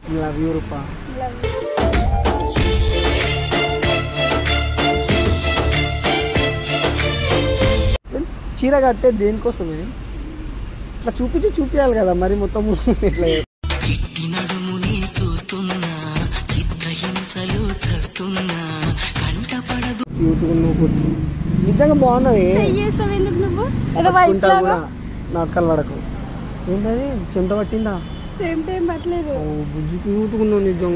Love you రూపా. చీర కట్టే దేనికోసమే ఇట్లా చూపించాలి కదా మరి మొత్తం ఇట్లా నిజంగా బాగున్నది. నాటకాలు పడకు. ఏంటది చెమట పట్టిందా? బుజ్జి క్యూట్గా ఉన్నావు నిజంగా.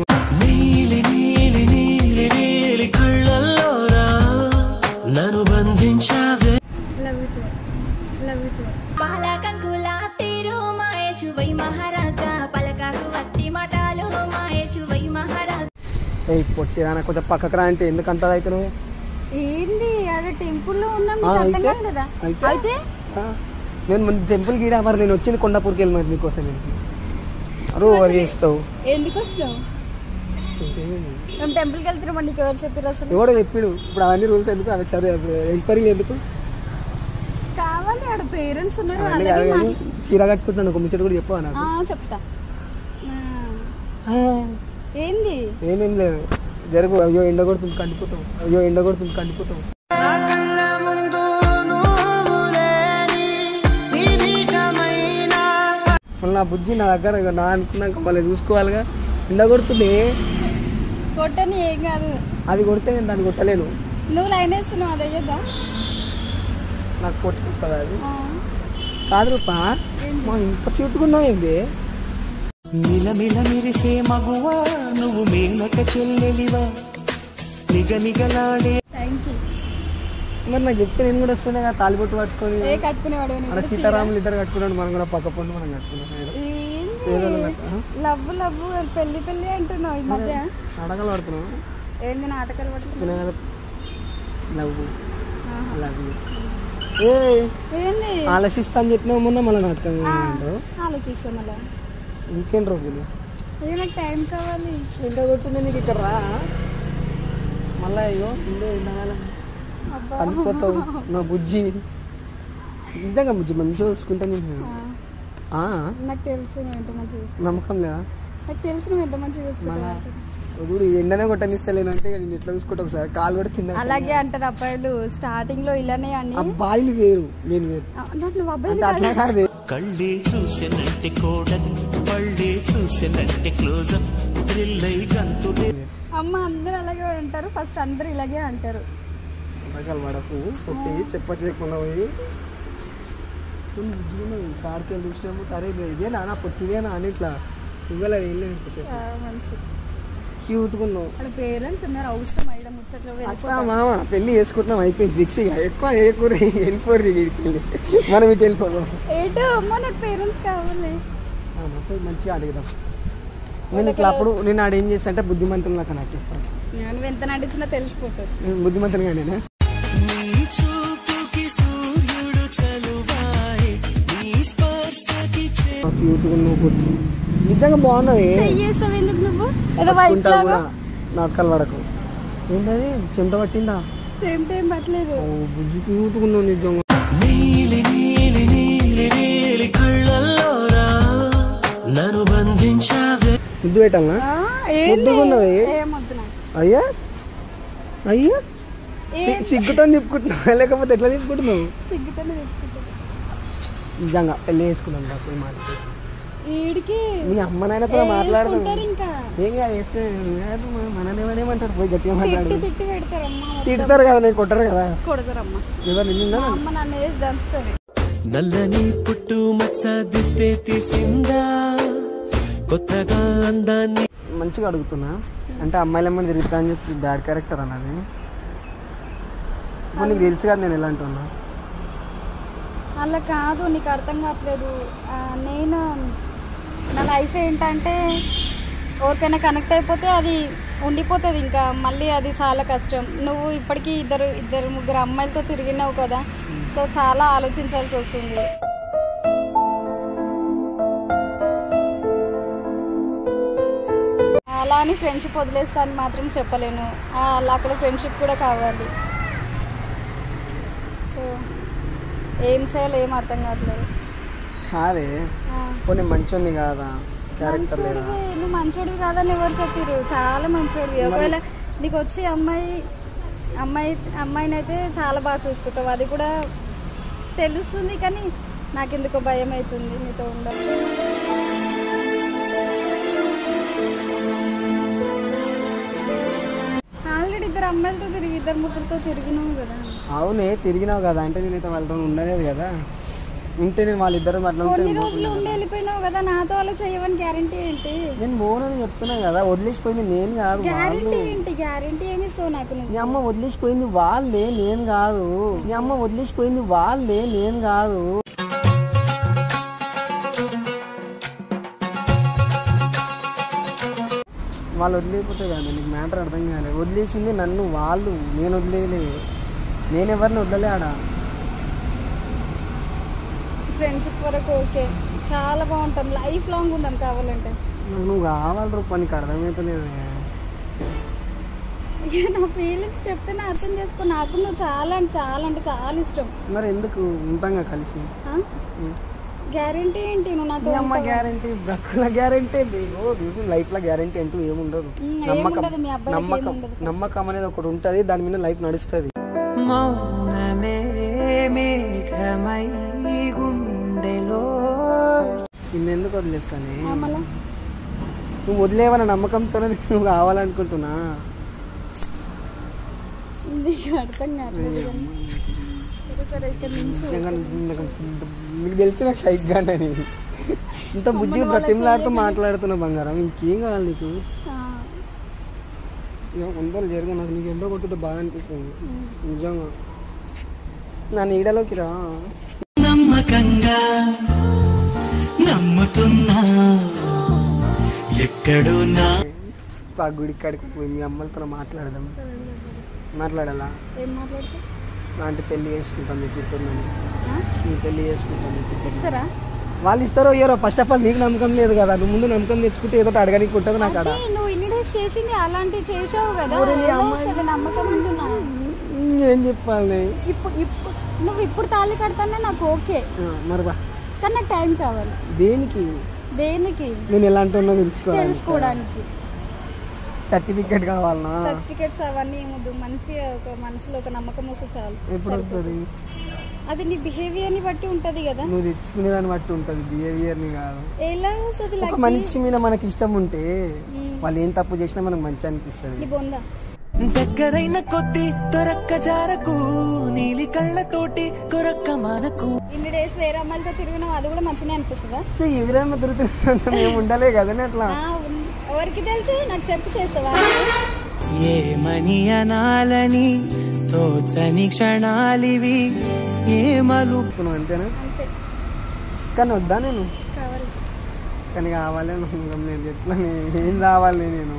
పొట్టిరా కొంచెం పక్కకు రా అంటే ఎందుకు అంత అవుతున్నావు? ఏంది టెంపుల్లో అయితే నేను టెంపుల్ గీడా మరి నేను వచ్చింది కొండాపూర్కి వెళ్ళి మరి నీకోసం ఓవర్ చేస్తావు. ఎందుకు వచ్చినావు? టెంపుల్కి వెళ్తున్నాం నీకు ఎవరు చెప్పారు అసలు? ఎవడో చెప్పాడు. ఇప్పుడు అవన్నీ రూల్స్ ఎందుకు అవి చదివి ఎంక్వైరీ ఎందుకు కావాలి? ఆడ పేరెంట్స్ ఉన్నారు. చీర కట్టుకుంటున్నాను ఒక ముచ్చట కూడా చెప్పవా నాకు? చెప్తా. ఏంది? ఏమేం లేదు జరుగు. అయ్యో ఎండ కొడుతుంది కండిపోతావు. అయ్యో ఎండ కొడుతుంది కండిపోతావు. మళ్ళీ నా బుజ్జి నా దగ్గర నా అనుకున్నాక మళ్ళీ చూసుకోవాలిగా. ఎండ కొడుతుంది. కొట్టని ఏం కాదు. అది కొడితే నేను దాన్ని కొట్టలేను. నువ్వు లైన్ వేస్తున్నావు అది అయ్యొద్దా? నాకు కొట్టుకొస్తుంది అది. కాదు రూపా ఇంత క్యూట్గా ఉన్నావు ఏంది? మిలమిల మిరిసే మగువా నువ్వు మేనక చెల్లెలివా నిగనిగలాడే. మరి నాకు చెప్తే నేను కూడా వస్తున్నా కదా తాలిబొట్టు పట్టుకొని. కట్టుకునేవాడు సీతారాములు ఇద్దరు కట్టుకున్నాడు. మనం కూడా పక్క పొండి మనం కట్టుకున్నాం. లవ్ లవ్ పెళ్లి పెళ్లి అంటున్నావు ఈ మధ్య. నాటకాలు పడుతున్నావు ఏంది? నాటకాలు పడుతున్నా కదా. లవ్ లవ్ ఏంది? ఆలోచిస్తా అని చెప్పినావు మొన్న మళ్ళీ నాటకం ఆలోచిస్తా మళ్ళీ. ఇంకేం రోజులు నాకు టైం కావాలి. ఎండ కొట్టింది నీకు ఇక్కడ రా మళ్ళీ. అయ్యో ఇందో ఎండాకాలం కనిపోతావు నా బుజ్జి. నిజంగా బుజ్జి మంచిగా చూసుకుంటా. నాకు తెలుసు నువ్వు ఎంత మంచిగా. నమ్మకం లేదా? నాకు తెలుసు నువ్వు ఎంత మంచిగా చూసుకుంటావు. ఎండనే కొట్టనిస్తలేను అంటే నేను ఎట్లా చూసుకుంటా ఒకసారి కాలు కూడా కింద. అలాగే అంటారు అబ్బాయిలు స్టార్టింగ్ లో ఇలానే అని. అబ్బాయిలు వేరు నేను వేరు. అట్లా కాదు. కళ్ళే చూసినట్టే కోడలు మళ్ళీ చూసినట్టే క్లోజప్ థ్రిల్ అయి గంతులే. అమ్మ అందరూ అలాగే అంటారు. ఫస్ట్ అందరూ ఇలాగే అంటారు. పడకు కొట్టి చెప్ప చేయకుండా పోయి సార్కి వెళ్ళి చూసినాము. తరే ఇదేనా నా పొట్టిదేనా అని ఇట్లా ఇవ్వాలి. ఏం లేదు క్యూట్గా ఉన్నావు. పేరెంట్స్ ఉన్నారు అవసరం అయ్యడం ముచ్చట్లు. మామ పెళ్ళి చేసుకుంటున్నాం అయిపోయింది ఫిక్స్. ఎక్కువ ఏ కూర వెళ్ళిపోరు మనం ఇటు వెళ్ళిపోదాం. ఏంటో అమ్మ నాకు పేరెంట్స్ కావాలి. మంచిగా అడుగుదాం. నేను ఇట్లా అప్పుడు నేను ఆడ ఏం చేస్తా అంటే బుద్ధిమంతులు నాకు నటిస్తాను. నువ్వు ఎంత నటించినా తెలిసిపోతుంది. బుద్ధిమంతులుగా నేనే. నిజంగా బాగున్నది. ఎందుకు నువ్వు నాటకాలు పడకు. ఏంటది చెమట పట్టిందా? చెమట ఏం పట్టలేదు. బుజ్జి క్యూట్గా ఉన్నావు నిజంగా. ముద్దు పెట్టాలా? ముద్దుగా ఉన్నవి. అయ్యా అయ్యా సిగ్గుతో తిప్పుకుంటున్నావు లేకపోతే ఎట్లా తిప్పుకుంటున్నావు? నిజంగా పెళ్లి చేసుకున్నాం నాకు మాట. మీ అమ్మ నాయన కూడా మాట్లాడతాం. ఏం కాదు మననేమనేమంటారు పోయి గట్టిగా మాట్లాడు. తిడతారు కదా నేను కొట్టరు కదా. ఎవరు నిన్న నల్లని పుట్టు మచ్చ దిస్తే తీసిందా కొత్తగా అందాన్ని. మంచిగా అడుగుతున్నా అంటే అమ్మాయిలు ఏమన్నా తిరుగుతా అని చెప్పి బ్యాడ్ క్యారెక్టర్ అన్నది. ఇప్పుడు నీకు తెలుసు కదా నేను ఎలా అంటున్నా. అలా కాదు నీకు అర్థం కావట్లేదు. నేను నా లైఫ్ ఏంటంటే ఎవరికైనా కనెక్ట్ అయిపోతే అది ఉండిపోతుంది. ఇంకా మళ్ళీ అది చాలా కష్టం. నువ్వు ఇప్పటికీ ఇద్దరు ముగ్గురు అమ్మాయిలతో తిరిగినావు కదా. సో చాలా ఆలోచించాల్సి వస్తుంది. అలా అని ఫ్రెండ్షిప్ వదిలేస్తా అని మాత్రం చెప్పలేను. అలా అక్కడ ఫ్రెండ్షిప్ కూడా కావాలి. సో ఏం చేయాలో ఏం అర్థం కావట్లేదు. కాదే కొన్ని మంచోని కాదా క్యారెక్టర్ లేదా? మంచోడివి, నువ్వు మంచోడివి కాదని ఎవరు చెప్పారు? చాలా మంచోడివి. ఒకవేళ నీకు వచ్చి అమ్మాయిని అయితే చాలా బాగా చూసుకుంటావు, అది కూడా తెలుస్తుంది. కానీ నాకెందుకో భయం అవుతుంది నీతో ఉండాలి. ఆల్రెడీ ఇద్దరు అమ్మాయిలతో తిరిగి ఇద్దరు ముగ్గురితో తిరిగినావు కదా. అవునే తిరిగినావు కదా, అంటే నేనైతే వాళ్ళతో ఉండలేదు కదా. ఉంటే నేను వాళ్ళిద్దరు అట్లా కొన్ని రోజులు ఉండి వెళ్ళిపోయినావు కదా, నాతో అలా చేయవని గ్యారంటీ ఏంటి? నేను పోనని చెప్తున్నా కదా, వదిలేసిపోయింది నేను కాదు. గ్యారంటీ ఏంటి? గ్యారంటీ ఏమి ఇస్తావు నాకు? నీ అమ్మ వదిలేసిపోయింది వాళ్ళే, నేను కాదు. నీ అమ్మ వదిలేసిపోయింది వాళ్ళే, నేను కాదు. వాళ్ళు వదిలేకపోతే కదా నీకు మ్యాటర్ అర్థం కాలేదు. వదిలేసింది నన్ను వాళ్ళు, నేను వదిలేయలే. నేను ఎవరిని వదలలే ఆడ. ఫ్రెండ్షిప్ వరకు ఓకే, చాలా బాగుంటాం, లైఫ్ లాంగ్ ఉందాం కావాలంటే. నువ్వు కావాలి రూపా, నీకు అర్థమవుతలేదు. నా ఫీలింగ్స్ చెప్తే నా అర్థం చేసుకో. నాకు నువ్వు చాలా అంటే చాలా ఇష్టం. మరి ఎందుకు ఉంటాంగా కలిసి? గ్యారంటీ ఏంటి నువ్వు నాతో? అమ్మ గ్యారంటీ, బ్రతుకుల గ్యారంటీ, లైఫ్ లో గ్యారంటీ అంటూ ఏముండదు. నమ్మకం అనేది ఒకటి ఉంటది, దాని మీద లైఫ్ నడుస్తుంది. నిన్నెందుకు వదిలేస్తానే? నువ్వు వదిలేవన్న నమ్మకంతోనే నువ్వు కావాలనుకుంటున్నా. అర్థం కావట్లేదు. మీకు తెలిసి నాకు సైగ్గానని ఇంత బుజ్జిగా బ్రతిమలాడుతూ మాట్లాడుతున్నా బంగారం. ఇంకేం కావాలి నీకు? కొందరు జరుగు, నాకు నీకు ఎండో కొట్టుంటే బాగా అనిపిస్తుంది నిజంగా. నా నీడలోకి రా. నమ్మకంగా నమ్ముతున్నా ఎక్కడున్నా. గుడి కాడికి పోయి మీ అమ్మలతో మాట్లాడదాం. మాట్లాడాలా? ఏం మాట్లాడుతా? అంటే పెళ్లి చేసుకుంటాం మీకు ఇస్తున్నాను, నీ పెళ్లి చేసుకుంటాం మీకు. ఇస్తారా? వాళ్ళు ఇస్తారో ఇయ్యారో, ఫస్ట్ ఆఫ్ ఆల్ నీకు నమ్మకం లేదు కదా. నువ్వు ముందు నమ్మకం తెచ్చుకుంటే ఏదో అడగడానికి ఉంటుంది నాకు. అక్కడ నువ్వు ఇన్ని డేస్ చేసింది అలాంటివి చేసావు కదా, నమ్మకం ఉంటున్నా. ఏం చెప్పాలి? నువ్వు ఇప్పుడు తాళి కడతానే నాకు ఓకే, మరి కానీ నాకు టైం కావాలి. దేనికి? నేను ఎలాంటి ఉన్నా తెలుసుకోవడానికి. సర్టిఫికేట్ కావాలనా? సర్టిఫికేట్స్ అవన్నీ ఏమొద్దు, మంచిగా ఒక మనసులో ఒక నమ్మకం వస్తే చాలు. ఎప్పుడు వస్తుంది? అది నీ బిహేవియర్ ని బట్టి ఉంటది కదా. నువ్వు తెచ్చుకునే దాన్ని బట్టి ఉంటది, బిహేవియర్ ని కాదు. ఎలా వస్తుంది? ఒక మనిషి మీద మనకి ఇష్టం ఉంటే వాళ్ళు ఏం తప్పు చేసినా మనకు మంచి అనిపిస్తుంది. దగ్గరైన కొద్ది దొరక్క జారకు, నీలి కళ్ళతోటి కొరక్క మనకు. ఇన్ని డేస్ వేరే అమ్మాయిలతో తిరిగినావు, అది కూడా మంచిగా అనిపిస్తుందా? ఎవరైనా తిరుగుతున్నా మేము ఉండాలే కదా అట్లా. ఎవరికి తెలుసు? నాకు చెప్పి చేస్తావా? ఏమని అనాలని తోచని క్షణాలివి, ఏమలుపుతున్నావు అంతేనా? కానీ వద్దా నేను? కానీ కావాలి లేదు. ఎట్లా ఏం రావాలి? నేను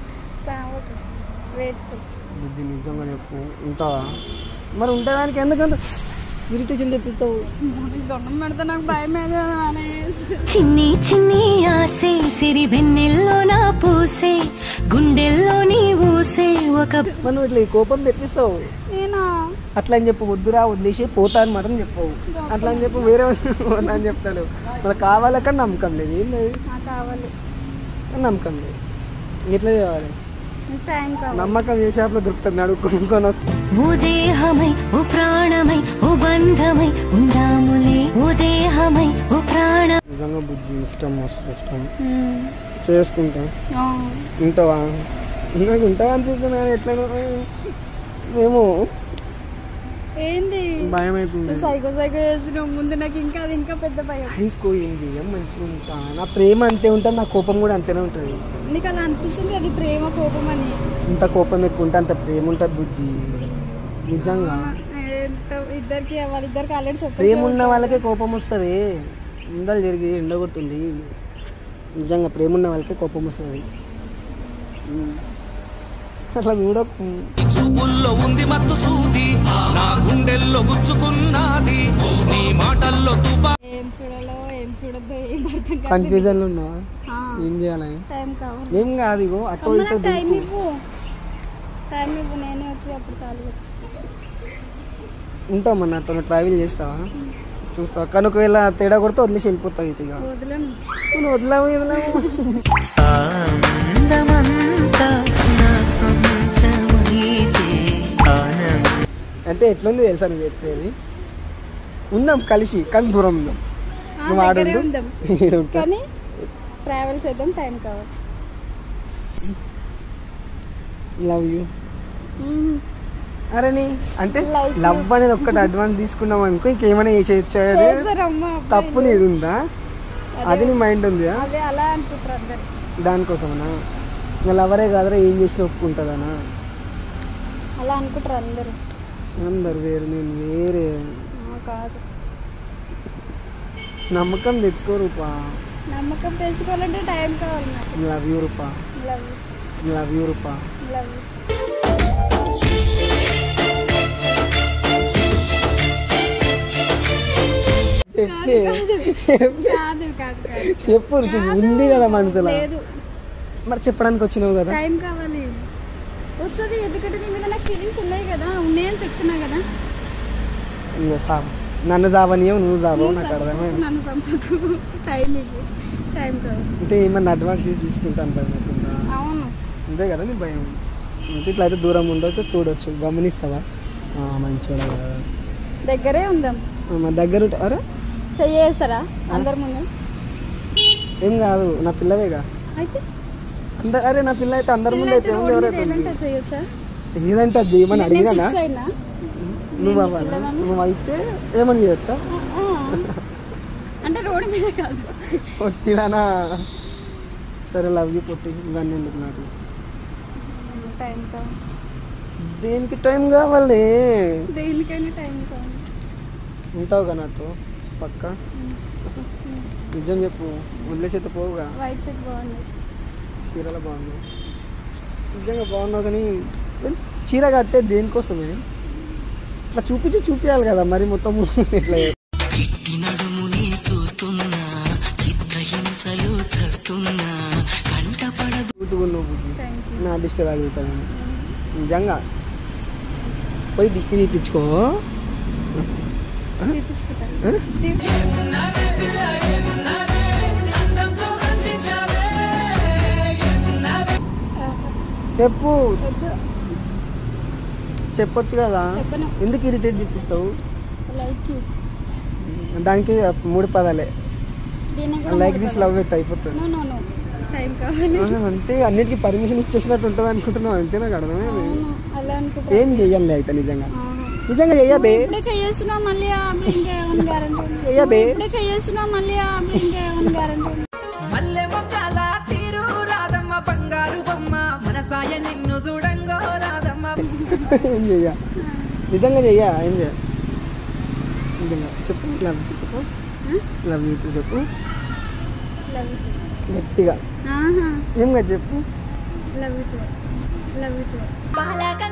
బుద్ధి నిజంగా చెప్పు, ఉంటావా? మరి ఉండడానికి ఎందుకంత ఇరిటేషన్ తెప్పిస్తావు? నాకు భయం. చిన్ని చిన్ని ఆసే సిరి వెన్నెల్లో నా పూసే, గుండెల్లో నీ ఊసే ఒక. మనం ఇట్లా ఈ కోపం తెప్పిస్తావు. అట్లా అని చెప్పు, వద్దురా వదిలేసి పోతా అని మాత్రం చెప్పవు. అట్లా అని చెప్పు, వేరే అని చెప్తాడు. మనకు కావాలకని నమ్మకం లేదు. ఏం లేదు, నమ్మకం లేదు. ఎట్లా చేయాలి? నమ్మకం ఏ షాప్ లో దొరుకుతుంది? అడుక్కొని వస్తాం. ఓ దేహమై ఓ ప్రాణమై ఓ బంధమై ఉందాములే, ఓ దేహమై ఓ ప్రాణ. నిజంగా బుజ్జి ఇష్టం, మస్తు ఇష్టం. చేసుకుంటా. ఉంటావా? నాకు ఉంటావా అనిపిస్తుంది కానీ ఎట్లా మేము ఏంది భయం అవుతుంది. సైకో చేసిన ముందు నాకు ఇంకా పెద్ద భయం. సైకో ఏంది? మంచిగా ఉంటా. నా ప్రేమ అంతే ఉంటుంది, నా కోపం కూడా అంతేనే ఉంటుంది. నీకు అలా అనిపిస్తుంది అది ప్రేమ కోపం అని? ఇంత కోపం ఎక్కువ ఉంటే అంత ప్రేమ ఉంటుంది బుజ్జి, నిజంగా. ఇద్దరికి ఆల్రెడీ చెప్పారు, ప్రేమ ఉన్న వాళ్ళకే కోపం వస్తుంది. ముందలు జరిగి ఎండగొడుతుంది. నిజంగా ప్రేమ ఉన్న వాళ్ళకే కోపం వస్తుంది. అట్లా చూడకు. చూపుల్లో ఉంది మత్తు సూది, నా గుండెల్లో గుచ్చుకున్నది నీ మాటల్లో తుపా. ఏం చూడాలో ఏం చూడద్దు ఏం అర్థం కాదు. కన్ఫ్యూజన్ లో ఉన్నా, ఏం చేయాలని? టైం కావాలి. ఏం కాదు, ఇగో అటు ఇటు టైం ఇవ్వు, నేనే వచ్చి అప్పుడు ఖాళీ ఉంటామా? నాతో ట్రావెల్ చేస్తావా? చూస్తా కానీ ఒకవేళ తేడా కొడితే వదిలేసి వెళ్ళిపోతావు ఇక వదలను. నువ్వు వదిలేవు అంటే ఎట్లుంది తెలుసా నువ్వు చెప్పేది ఉందాం కలిసి కానీ దూరం ఉందాం నువ్వు దగ్గరే ఆడు ఉందాం కానీ ట్రావెల్ చేద్దాం టైం కావాలి. లవ్ యూ అరే నీ అంటే లవ్ అనేది ఒక్కటి అడ్వాన్స్ తీసుకున్నాం అనుకో ఇంకేమైనా చేసేయచ్చు చేస్తారమ్మా తప్పు నీది ఉందా అది నీ మైండ్ ఉందా అదే అలా అనుకుంటారు అందరు. దానికోసమనా ఇంకా లవరే కాదరా ఏం చేసినా ఒప్పుకుంటుందనా అలా అనుకుంటారు అందరు. అందరు వేరు నేను వేరే కాదు నమ్మకం తెచ్చుకో రూపా నమ్మకం తెచ్చుకోవాలంటే టైం కావాలి నాకు. Love you Rupa love love you Rupa love చెప్పే కాదు కాదు కాదు చెప్పు ఉంది కదా మనసులో లేదు మరి చెప్పడానికి వచ్చినావు కదా టైం కావాలి వస్తుంది ఎందుకంటే నీ మీద నాకు ఫీలింగ్స్ ఉన్నాయి కదా ఉన్నాయని చెప్తున్నా కదా. ఇక సాబ్ నన్ను జావనియో నువ్వు జావవు నాకు అర్థమైంది. నన్ను సంపకు టైం ఇవ్వు టైం కావాలి. అంటే ఏమన్నా అడ్వాన్స్ తీసుకుంటాను భయం అవుతుందా అవును అంతే కదా నీ భయం అంటే ఇట్లా అయితే దూరం ఉండొచ్చు చూడొచ్చు గమనిస్తావా మంచిగా దగ్గరే ఉందాం. మా దగ్గర అరే చెయ్యేస్తారా అందరి ముందు ఏం కాదు నా పిల్లవేగా అయితే అందరు అరే నా పిల్ల అయితే అందరి ముందు అయితే ఏముంది ఎవరైతే చేయొచ్చా ఏదంటే అది చేయమని అడిగినా అయినా నువ్వు అవ్వాలి నువ్వు అయితే ఏమని చేయొచ్చా అంటే రోడ్డు మీద కాదు పొట్టిదానా సరే లవ్ యూ పొట్టి ఇవన్నీ ఎందుకు నాకు టైం కావాలి. దేనికి టైం కావాలి దేనికైనా టైం కావాలి. ఉంటావుగా నాతో పక్క నిజం చెప్పు వదిలేసేత పోవుగా. వైట్ షర్ట్ బాగుంది చీరలో బాగున్నావు నిజంగా బాగున్నావు కానీ చీర కట్టే దేనికోసమే ఇట్లా చూపించాలి కదా మరి మొత్తం ఇట్లా నా దిష్టి తగులుతాను నిజంగా పోయి దిష్టి తీపించుకో చెప్పు చెప్పొచ్చు కదా ఎందుకు ఇరిటేట్ చూపిస్తావు దానికి 3 పదాలే లైక్ దిస్ లవ్ ఇట్ అయిపోతుంది అంతే అన్నిటికీ పర్మిషన్ ఇచ్చేసినట్టు ఉంటుంది అనుకుంటున్నావు అంతే నాకు అర్థమైంది. ఏం చెయ్యాలి అయితే నిజంగా నిజంగా చెయ్యబే చెయ్యబే మల్లె మొక్కల తీరు రాదమ్మ బంగారు బొమ్మ మనసాయ నిన్ను చూడంగో రాదమ్మ. ఏం చెయ్యా నిజంగా చెయ్యా ఏం చెయ్య నిజంగా చెప్పు లవ్ చెప్పు లవ్ యూ చెప్పు గట్టిగా ఏం కదా చెప్పు లవ్ యూ